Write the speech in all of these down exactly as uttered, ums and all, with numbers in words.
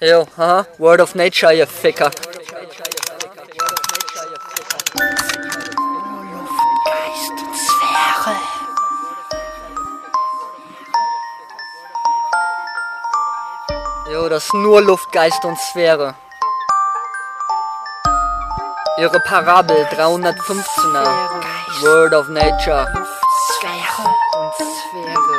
Jo, haha, Word of Nature, ihr Ficker. Geist und Sphäre. Jo, das ist nur Luft, Geist und Sphäre. Ihre Parabel dreihundertfünfzehner. Word of Nature. Sphäre und Sphäre.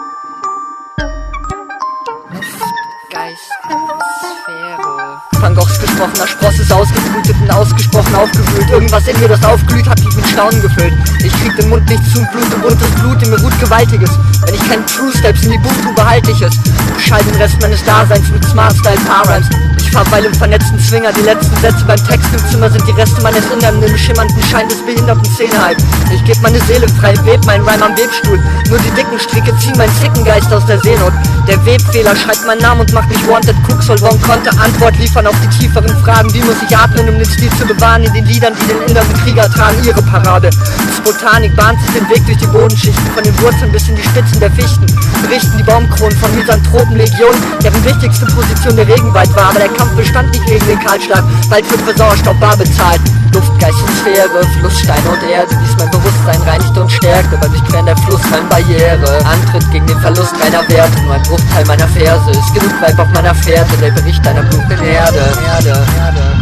Luft, Geist und Sphäre. Van Goghs gesprochener Spross ist ausgebrütet und ausgesprochen aufgewühlt. Irgendwas in mir, das aufglüht, hat mich mit Staunen gefüllt. Ich krieg den Mund nicht zu und blute buntes Blut, in mir ruht Gewaltiges. Wenn ich keinen True Steps in die Buchtube halte ich es. Beschall den Rest meines Daseins mit Smart Style Parrhymes. Ich verweile im vernetzten Zwinger, die letzten Sätze beim Text im Zimmer sind die Reste meines Innern im schimmernden Schein des behinderten Szenehype. Ich geb meine Seele frei, web meinen Reim am Webstuhl. Nur die dicken Stricke ziehen meinen Zickengeist aus der Seenot. Der Webfehler schreibt meinen Namen und macht mich wanted. Cooksoll Wong konnte Antwort liefern auf die tieferen Fragen. Wie muss ich atmen, um den Stil zu bewahren in den Liedern, die den inneren Krieger tragen? Ihre Parade. Botanik bahnt sich den Weg durch die Bodenschichten, von den Wurzeln bis in die Spitzen der Fichten. Berichten die Baumkronen von Misanthropenlegionen, deren wichtigste Position der Regenwald war. Aber der Kampf bestand nicht gegen den Kahlschlag, bald wird für Sauerstoff bar bezahlt. Luft, Geist und Sphäre, Fluss, Stein und Erde, dies mein Bewusstsein reinigt und stärkte, weil durchqueren der Fluss kein Barriere. Antritt gegen den Verlust reiner Werte, nur ein Bruchteil meiner Verse. Ist genug Weib auf meiner Fährte, der Bericht einer dunklen Erde. Erde, Erde, Erde.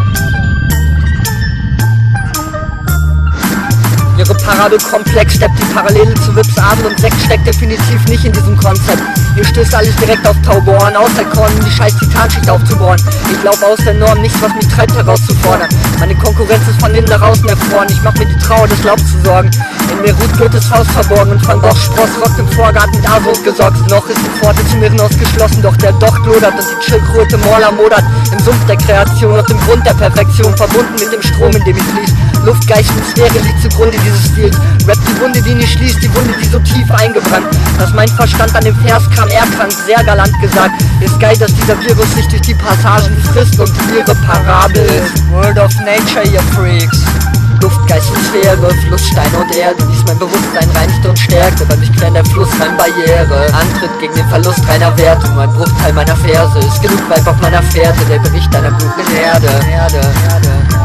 Ihre Parabel komplex steppt die Parallele zu Wips Adel und Sekt steckt definitiv nicht in diesem Konzept. Hier stößt alles direkt auf taube Ohren, außer Korn, um die scheiß Titanschicht aufzubohren. Ich lauf aus der Norm, nichts was mich treibt herauszufordern. Meine Konkurrenz ist von innen nach außen erfroren, ich mach mir die Trauer des Laubs zu sorgen. In mir ruht Goethes Faust verborgen und Van Goghs Spross rockt im Vorgarten mit Asot gesorgt. Noch ist die Pforte zum Irren ausgeschlossen, doch der Docht lodert und die Schildkröte Morla modert. Im Sumpf der Kreation und im Grund der Perfektion, verbunden mit dem Strom, in dem ich fließ. Luft, Geist und Sphäre liegt zugrunde dieses Stils. Rap die Wunde, die nicht schließt, die Wunde, die so tief eingebrannt, dass mein Verstand an dem Vers kam, erkrankt, sehr galant gesagt. Ist geil, dass dieser Virus sich durch die Passagen frisst und ihre Parabel ist Word of Nature, ihr Freaks. Luft, Geist und Sphäre, Fluss, Stein und Erde, dies mein Bewusstsein reinigt und stärkte, weil durchqueren der Fluss kein Barriere. Antritt gegen den Verlust reiner Werte, nur ein Bruchteil meiner Verse. Ist genug Weib auf meiner Fährte, der Bericht einer dunklen Erde. Erde, Erde.